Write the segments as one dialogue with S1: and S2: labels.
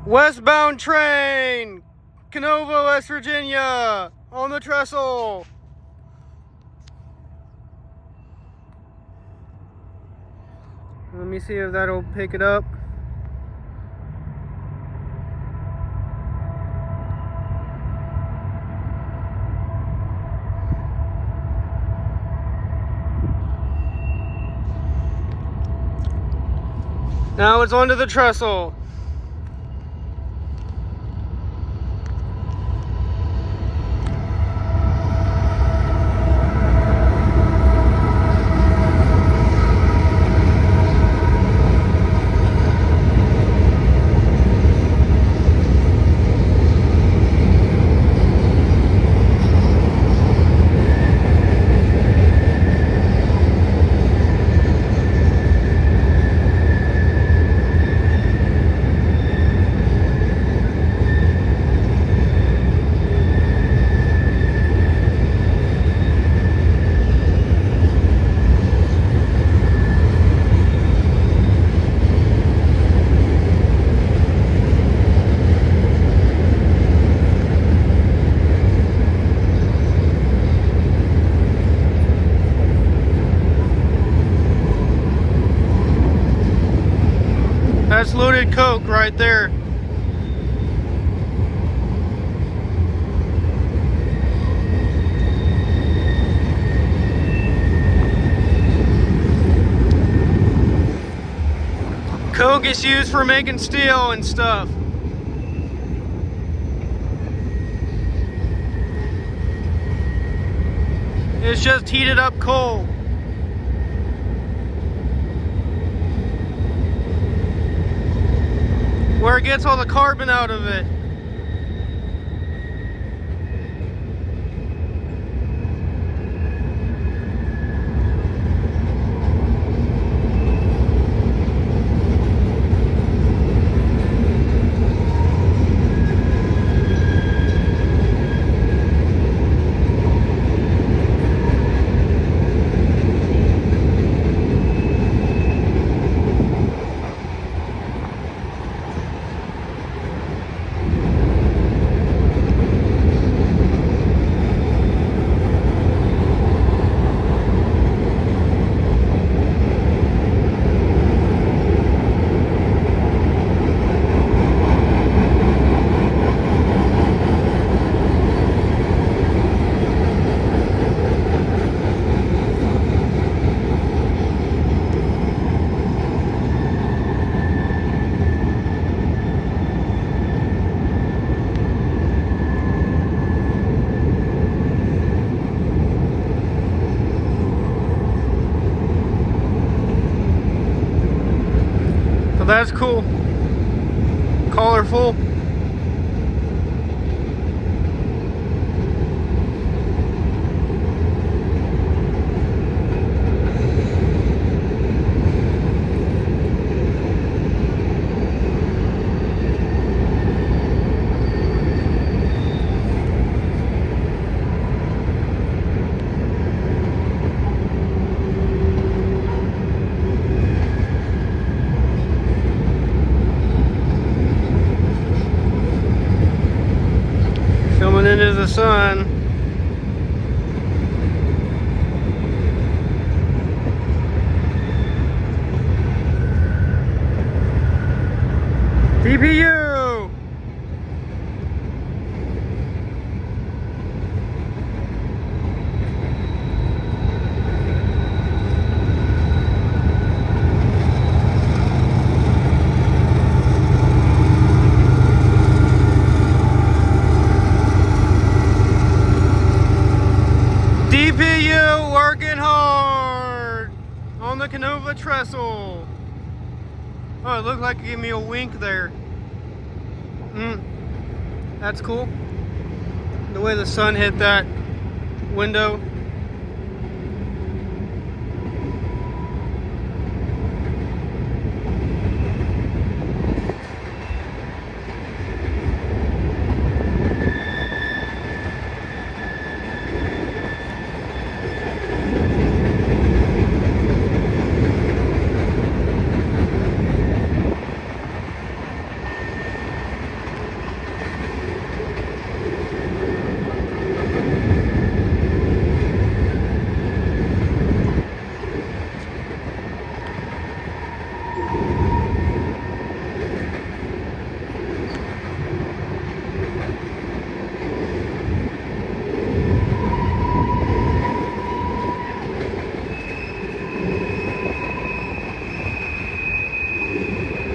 S1: Westbound train, Canova, West Virginia, on the trestle. Let me see if that'll pick it up. Now it's onto the trestle. That's loaded coke right there. Coke is used for making steel and stuff. It's just heated up coal. Where it gets all the carbon out of it. So that's cool. Colorful. Coming into the sun. DPU! DPU working hard on the Canova trestle. Oh, it looked like it gave me a wink there. That's cool. The way the sun hit that window.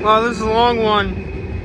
S1: Wow, this is a long one.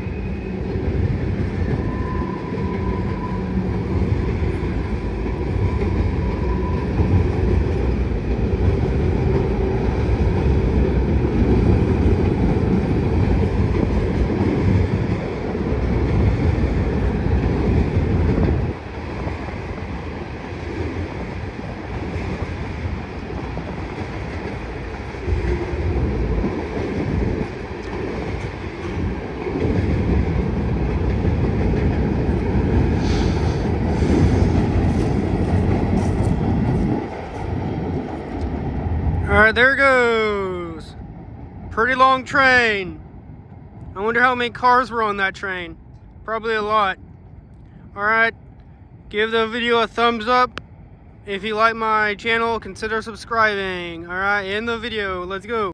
S1: Alright, there it goes. Pretty long train. I wonder how many cars were on that train. Probably a lot. Alright, give the video a thumbs up. If you like my channel, consider subscribing. Alright, end the video. Let's go.